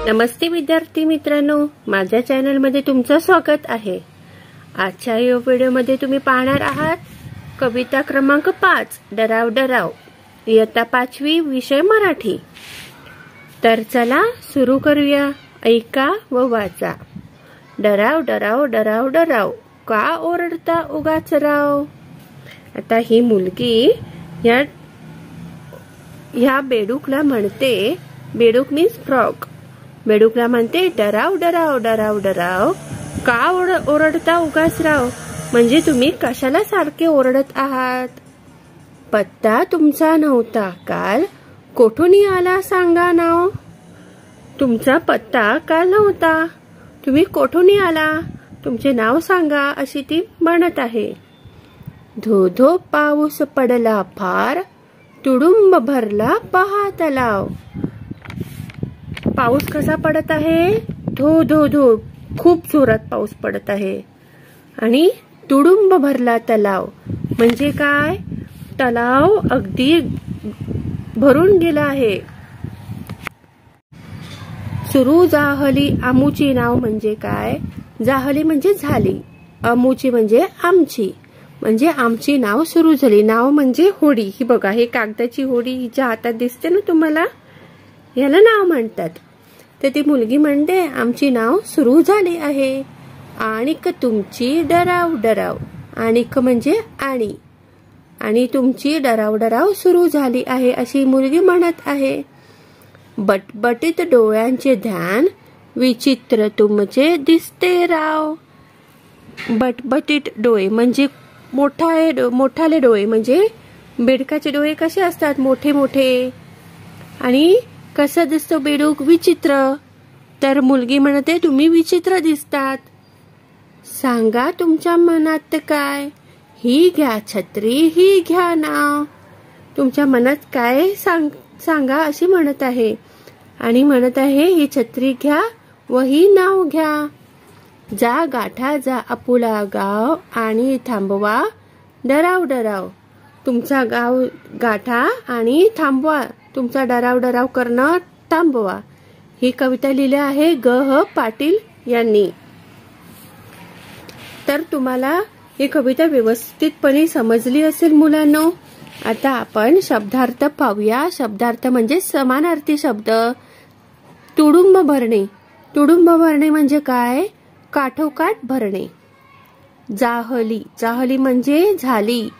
नमस्ते विद्यार्थी मित्रांनो, माझ्या चॅनलमध्ये तुमचं स्वागत आहे। आजच्या या व्हिडिओमध्ये तुम्ही पाहणार आहात कविता क्रमांक 5 डराव डराव, इयत्ता 5वी, विषय मराठी। तर चला सुरू करूया। ऐका व वाचा। डराव डराव डराव डराव, का ओरडता उगाच राव। आता ही मुलगी या बेडूकला म्हणते, बेडूक मीन्स फ्रॉग। बेडूकला म्हणते डराव डराव डराव डराव, का ओरडता उगाच राव। म्हणजे तुम्ही कशाला सारखे ओरडत आहात। पत्ता तुमचा नव्हता काल, कोठून आला सांगा नाव। तुमचा पत्ता काल नव्हता, तुम्ही कोठून आला, तुमचे नाव सांगा, अशी ती म्हणत आहे। धो धो पाऊस पडला फार, तुडुंब भरला पहा तलाव। पाऊस कसा पडत आहे, धो धो धो, खूप जोरात पाऊस पडत आहे। आणि तुडुंब भरला तलाव म्हणजे काय, तलाव अगदी भरून गेला आहे। सुरू जाहली आमुची नाव म्हणजे काय, जाहली म्हणजे झाली, आमुची म्हणजे आमची, म्हणजे आमची नाव सुरू झाली। नाव म्हणजे होडी। ही बघा, हे कागदाची होडी हिच्या हातात दिसते ना तुम्हाला, याला नाव म्हणतात। तर ती मुलगी म्हणते आमची नाव सुरू झाली आहे। आणिक तुमची डराव डराव, आणिक म्हणजे आणि तुमची डराव डराव सुरू झाली आहे, अशी मुलगी म्हणत आहे। बटबटीत डोळ्यांचे ध्यान, विचित्र तुमचे दिसते राव। बटबटीत डोळे म्हणजे मोठाले डोळे, म्हणजे बेडकाचे डोळे कसे असतात, मोठे मोठे। आणि कसं दिसतं बेडूक, विचित्र। तर मुलगी म्हणते तुम्ही विचित्र दिसतात। सांगा तुमच्या मनात काय, ही घ्या छत्री ही घ्या नाव। तुमच्या मनात काय सांगा अशी म्हणत आहे। आणि म्हणत आहे ही छत्री घ्या व ही नाव घ्या। जा गाठा जा आपुला गाव, आणि थांबवा डराव डराव। तुमचा गाव गाठा आणि थांबवा, तुमचा डराव डराव करणं थांबवा। ही कविता लिहिली आहे ग.ह. पाटील यांनी। तर तुम्हाला ही कविता व्यवस्थितपणे समजली असेल मुलांनो। आता आपण शब्दार्थ पाहूया। शब्दार्थ म्हणजे समानार्थी शब्द। तुडुंब भरणे, तुडुंब भरणे म्हणजे काय, काठोकाठ भरणे। जाहली, जाहली म्हणजे झाली।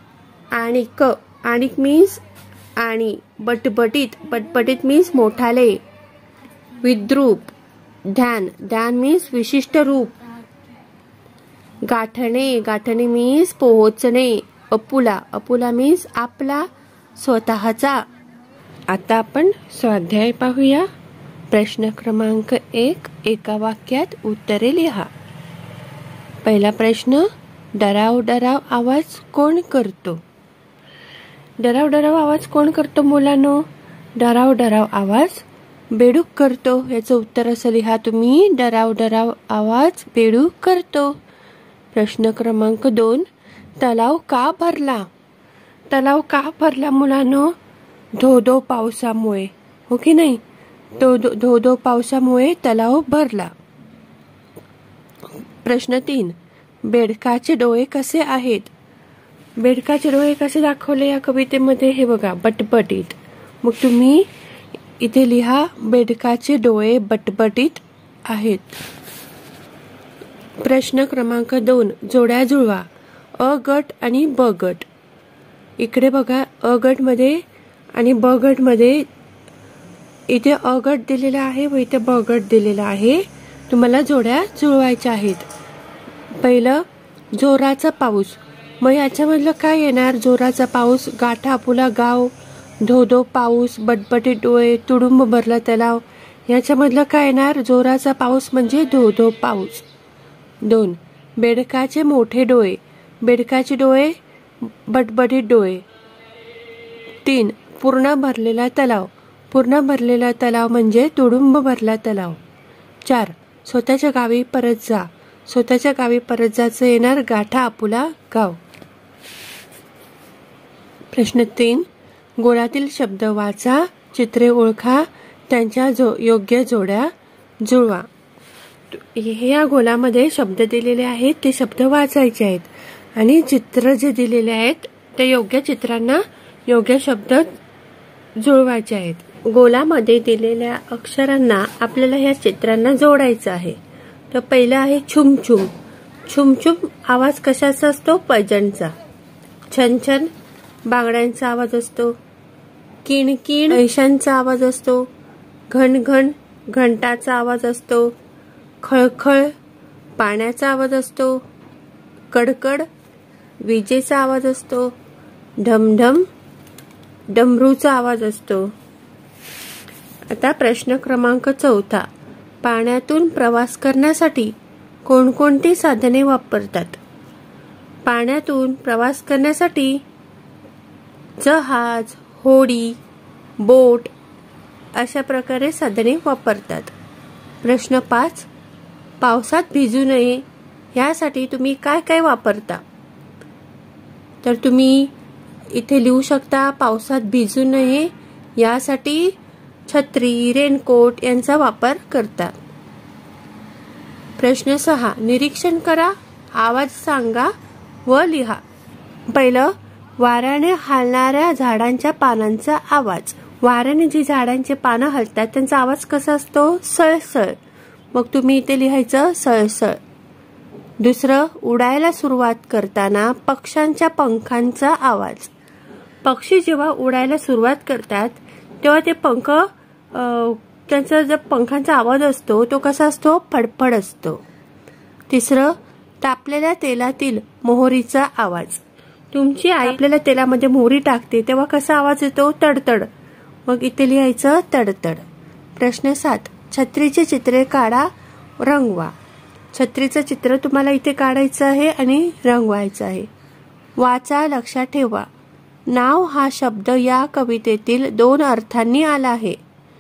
आणिक मीन्स आणि। बटबटीत, बटबटीत मीन्स मोठाले। विद्रूप, ध्यान, ध्यान मीन्स विशिष्ट रूप। गाठणे, गाठणे मीन्स पोहोचणे। अपुला, अपुला मीन्स आपला, स्वतःचा। आता आपण स्वाध्याय पाहूया। प्रश्न क्रमांक 1, एका वाक्यात उत्तरे लिहा। पहिला प्रश्न, डराव डराव आवाज कोण करतो। डराव डराव आवाज कोण करतो मुलांनो, डराव डराव आवाज बेडूक करतो। याचं उत्तर असं लिहा तुम्ही, डराव डराव आवाज बेडूक करतो। प्रश्न क्रमांक 2, तलाव का भरला। तलाव का भरला मुलांनो, धो धो पावसामुळे, हो की नाही। धो धो पावसामुळे तलाव भरला। प्रश्न 3, बेडकाचे डोळे कसे आहेत। बेडकाचे डोळे कसे दाखवले या कवितेमध्ये, हे बघा, बटबटीत। मग तुम्ही इथे लिहा बेडकाचे डोळे बटबटीत आहेत। प्रश्न क्रमांक 2, जोड्या जुळवा। अ गट आणि ब गट। इकडे बघा, अ गट मध्ये आणि ब गट मध्ये, इथे अ गट दिलेला आहे व इथे ब गट दिलेला आहे। तुम्हाला जोड्या जुळवायच्या आहेत। पहिलं, जोराचा पाऊस। मग याच्यामधलं काय येणार, जोराचा पाऊस, गाठा आपुला गाव, धो धो पाऊस, बटबटीत डोळे, तुडुंब भरला तलाव। याच्यामधलं काय येणार, जोराचा पाऊस म्हणजे धो धो पाऊस। 2, बेडकाचे मोठे डोळे। बेडकाचे डोळे, बटबटीत डोळे। 3, पूर्ण भरलेला तलाव। पूर्ण भरलेला तलाव म्हणजे तुडुंब भरला तलाव। 4, स्वतःच्या गावी परत जा। स्वतःच्या गावी परत जायचं येणार, गाठा आपुला गाव। प्रश्न 3, गोळातील शब्द वाचा, चित्रे ओळखा, त्यांच्या योग्य जोड्या जुळवा. ह्या गोलामध्ये शब्द दिलेले आहेत, ते शब्द वाचायचे आहेत आणि चित्र जे दिलेले आहेत ते योग्य चित्रांना योग्य शब्द जुळवायचे आहेत. गोलामध्ये दिलेल्या अक्षरांना आपल्याला ह्या चित्रांना जोडायचं आहे. तर पहिलं आहे छुमछुम. छुमछुम आवाज कशाचा असतो? पैंजणचा. छनछन बांगड्यांचा आवाज असतो. किणकिण पैशांचा आवाज असतो. घनघन घंटाचा आवाज असतो. खळखळ पाण्याचा आवाज असतो. कडकड विजेचा आवाज असतो. ढमढम डमरूचा आवाज असतो. आता प्रश्न क्रमांक 4. पाण्यातून प्रवास करण्यासाठी कोणकोणती साधने वापरतात? पाण्यातून प्रवास करण्यासाठी जहाज, होडी, बोट अशा प्रकारे साधने वापरतात. प्रश्न 5. पावसात भिजू नये यासाठी तुम्ही काय काय वापरता? तर तुम्ही इथे लिहू शकता, पावसात भिजू नये यासाठी छत्री, रेनकोट यांचा वापर करतात. प्रश्न 6. निरीक्षण करा, आवाज सांगा व लिहा. पहिलं, वाऱ्याने हलणाऱ्या झाडांच्या पानांचा आवाज. वाऱ्याने जी झाडांचे पानं हलतात त्यांचा आवाज कसा असतो? सळसळ. मग तुम्ही इथे लिहायचं सळसळ. दुसरं, उडायला सुरुवात करताना पक्ष्यांच्या पंखांचा आवाज. पक्षी जेव्हा उडायला सुरुवात करतात तेव्हा ते पंख त्यांचा जो पंखांचा आवाज असतो तो कसा असतो? फडफड असतो. तिसरं, तापलेल्या तेलातील मोहरीचा आवाज. तुमची आई आपल्याला तेलामध्ये मोहरी टाकते तेव्हा कसा आवाज येतो? तडतड. मग इथे लिहायचं तडतड. प्रश्न 7. छत्रीचे चित्रे काढा, रंगवा. छत्रीचं चित्र तुम्हाला इथे काढायचं आहे आणि रंगवायचं आहे. वाचा, लक्षात ठेवा. नाव हा शब्द या कवितेतील 2 अर्थांनी आला आहे.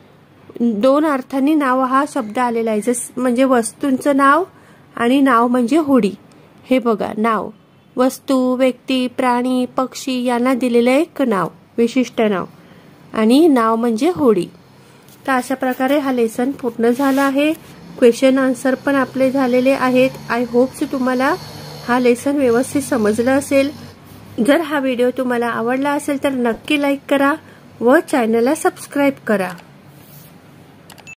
2 अर्थांनी नाव हा शब्द आलेला आहे. म्हणजे वस्तूंचं नाव आणि नाव म्हणजे होडी. हे बघा, नाव वस्तू, व्यक्ती, प्राणी, पक्षी यांना दिलेलं एक नाव, विशिष्ट नाव, आणि नाव म्हणजे होडी. तर अशा प्रकारे हा लेसन पूर्ण झाला आहे. क्वेश्चन आन्सर पण आपले झालेले आहेत. आय होप तुम्हाला हा लेसन व्यवस्थित समजला असेल. जर हा व्हिडिओ तुम्हाला आवडला असेल तर नक्की लाईक करा व चॅनलला सबस्क्राईब करा.